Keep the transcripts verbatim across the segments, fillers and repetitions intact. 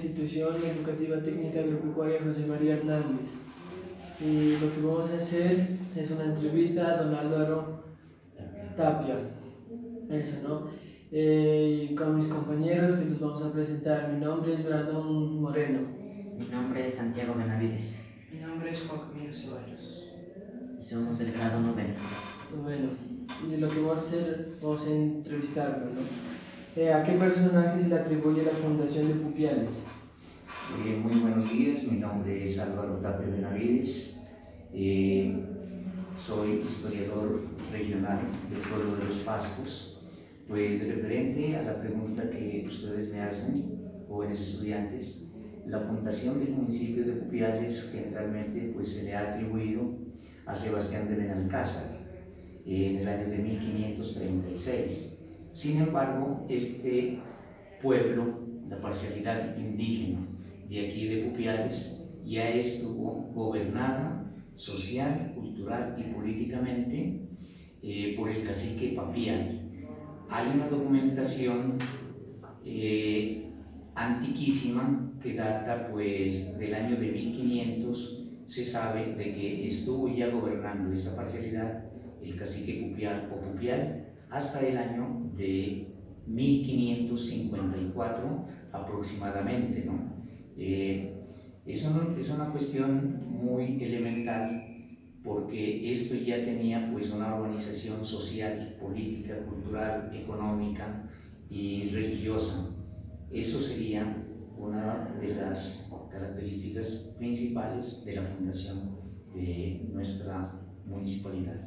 Institución Educativa Técnica Agropecuaria José María Hernández. Y lo que vamos a hacer es una entrevista a don Álvaro Tapia, eso, ¿no? Eh, y con mis compañeros que los vamos a presentar. Mi nombre es Brandon Moreno. Mi nombre es Santiago Benavides. Mi nombre es Juan Camilo Ceballos. Y somos del grado noveno. Bueno, y lo que vamos a hacer, vamos a entrevistarlo, ¿no? Eh, ¿A qué personaje se le atribuye la fundación de Pupiales? Eh, muy buenos días, mi nombre es Álvaro Tapia Benavides, eh, soy historiador regional del pueblo de Los Pastos. Pues referente a la pregunta que ustedes me hacen, jóvenes estudiantes, la fundación del municipio de Pupiales generalmente pues, se le ha atribuido a Sebastián de Benalcázar eh, en el año de mil quinientos treinta y seis. Sin embargo, este pueblo, la parcialidad indígena de aquí de Pupiales, ya estuvo gobernada social, cultural y políticamente eh, por el cacique Papial. Hay una documentación eh, antiquísima que data pues del año de mil quinientos. Se sabe de que estuvo ya gobernando esta parcialidad el cacique Pupial o Pupial hasta el año de mil quinientos cincuenta y cuatro aproximadamente, ¿no? Eh, es, un, es una cuestión muy elemental porque esto ya tenía pues una organización social, política, cultural, económica y religiosa. Eso sería una de las características principales de la fundación de nuestra municipalidad.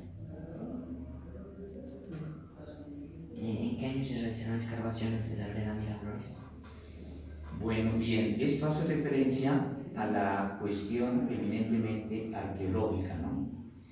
¿En qué año se realizaron las excavaciones de la vereda Miraflores? Bueno, bien, esto hace referencia a la cuestión eminentemente arqueológica, ¿no?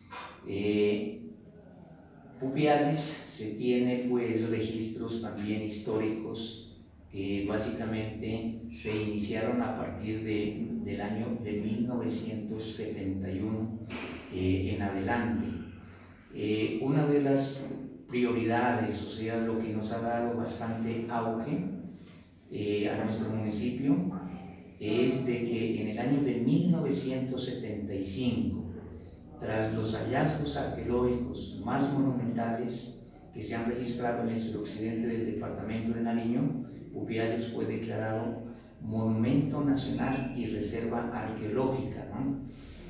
Eh, Pupiales se tiene pues registros también históricos que básicamente se iniciaron a partir de, del año de mil novecientos setenta y uno eh, en adelante. Eh, una de las prioridades, o sea, lo que nos ha dado bastante auge eh, a nuestro municipio, es de que en el año de mil novecientos setenta y cinco, tras los hallazgos arqueológicos más monumentales que se han registrado en el suroccidente del departamento de Nariño, Pupiales fue declarado Monumento Nacional y Reserva Arqueológica, ¿no?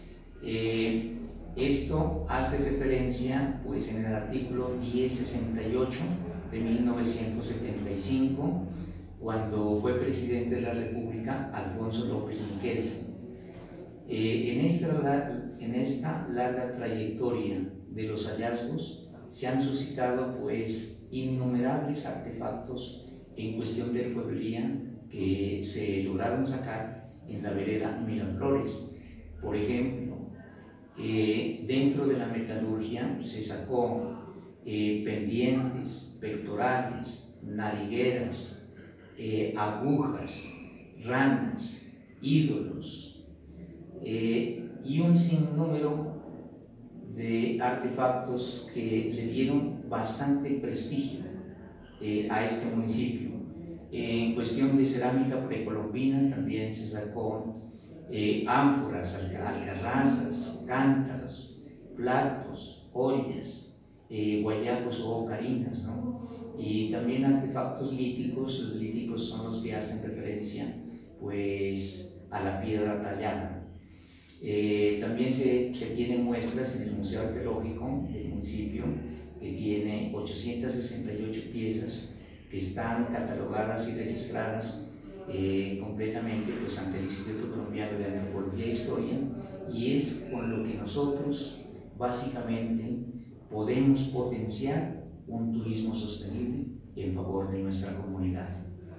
Eh, Esto hace referencia pues, en el artículo diez sesenta y ocho de mil novecientos setenta y cinco, cuando fue presidente de la República Alfonso López Miquelsen. Eh, en, esta, en esta larga trayectoria de los hallazgos se han suscitado pues, innumerables artefactos en cuestión de orfebrería que se lograron sacar en la vereda Miraflores. Por ejemplo, Eh, dentro de la metalurgia se sacó eh, pendientes, pectorales, narigueras, eh, agujas, ranas, ídolos eh, y un sinnúmero de artefactos que le dieron bastante prestigio eh, a este municipio. Eh, en cuestión de cerámica precolombina también se sacó Eh, ánforas, alcarrazas, cántaros, platos, ollas, eh, guayacos o ocarinas, ¿no? Y también artefactos líticos. Los líticos son los que hacen referencia pues, a la piedra tallada. Eh, también se, se tienen muestras en el Museo Arqueológico del municipio, que tiene ochocientas sesenta y ocho piezas que están catalogadas y registradas Eh, completamente pues, ante el Instituto Colombiano de Antropología e Historia, y es con lo que nosotros básicamente podemos potenciar un turismo sostenible en favor de nuestra comunidad.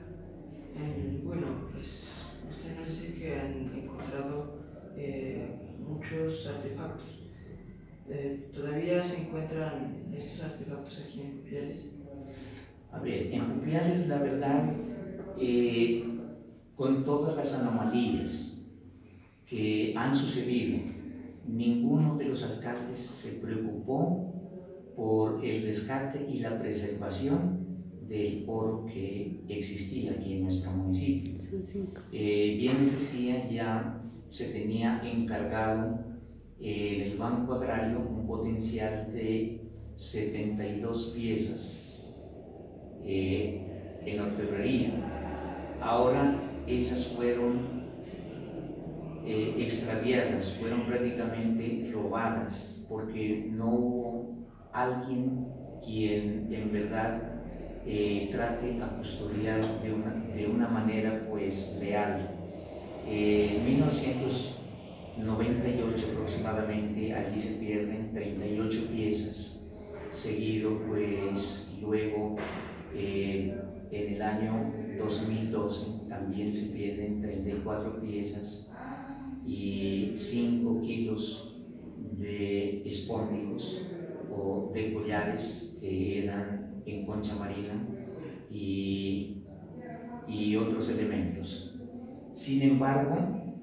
Eh, bueno, pues usted nos dice que han encontrado eh, muchos artefactos. Eh, ¿Todavía se encuentran estos artefactos aquí en Pupiales? A ver, en Pupiales la verdad, eh, con todas las anomalías que han sucedido, ninguno de los alcaldes se preocupó por el rescate y la preservación del oro que existía aquí en nuestro municipio. Son cinco. Eh, bien les decía, ya se tenía encargado eh, en el Banco Agrario un potencial de setenta y dos piezas eh, en orfebrería. Ahora esas fueron eh, extraviadas, fueron prácticamente robadas, porque no hubo alguien quien en verdad eh, trate a custodiar de una, de una manera pues leal. Eh, en mil novecientos noventa y ocho aproximadamente allí se pierden treinta y ocho piezas, seguido pues luego eh, en el año dos mil doce también se pierden treinta y cuatro piezas y cinco kilos de espóndicos o de collares que eran en concha marina y, y otros elementos. Sin embargo,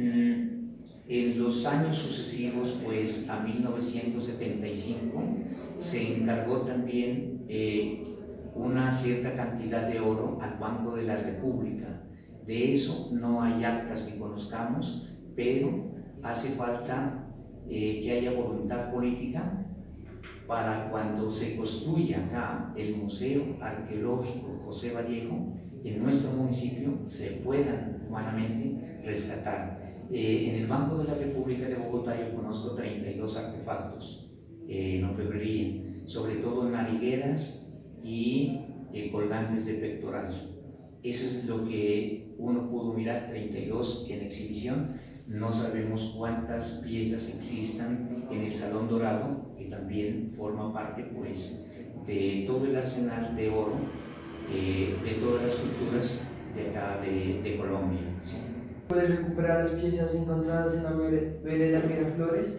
en los años sucesivos, pues a mil novecientos setenta y cinco, se encargó también eh, una cierta cantidad de oro al Banco de la República. De eso no hay actas que conozcamos, pero hace falta eh, que haya voluntad política para cuando se construya acá el Museo Arqueológico José Vallejo, en nuestro municipio se puedan humanamente rescatar. Eh, en el Banco de la República de Bogotá yo conozco treinta y dos artefactos eh, en orfebrería, sobre todo en narigueras y eh, colgantes de pectoral. Eso es lo que uno pudo mirar, treinta y dos en exhibición. No sabemos cuántas piezas existan en el Salón Dorado, que también forma parte pues, de todo el arsenal de oro, eh, de todas las culturas de acá de, de Colombia. ¿Sí? ¿Puedes recuperar las piezas encontradas en la vereda Miraflores?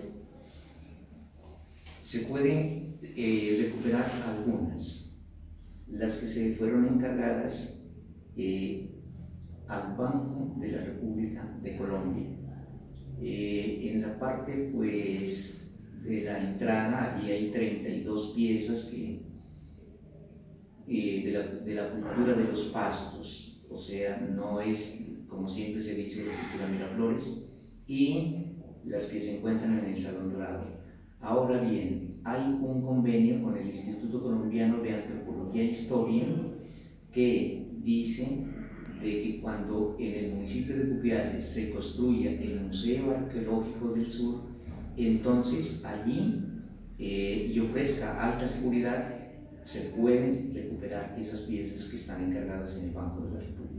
Se pueden eh, recuperar algunas, las que se fueron encargadas eh, al Banco de la República de Colombia. Eh, en la parte pues de la entrada allí hay treinta y dos piezas que, eh, de, la, de la cultura de los pastos, o sea, no es, como siempre se ha dicho, de la cultura Miraflores, y las que se encuentran en el Salón Dorado. Ahora bien, hay un convenio con el Instituto Colombiano de Antropología e Historia que dice de que cuando en el municipio de Pupiales se construya el Museo Arqueológico del Sur, entonces allí eh, y ofrezca alta seguridad, se pueden recuperar esas piezas que están encargadas en el Banco de la República.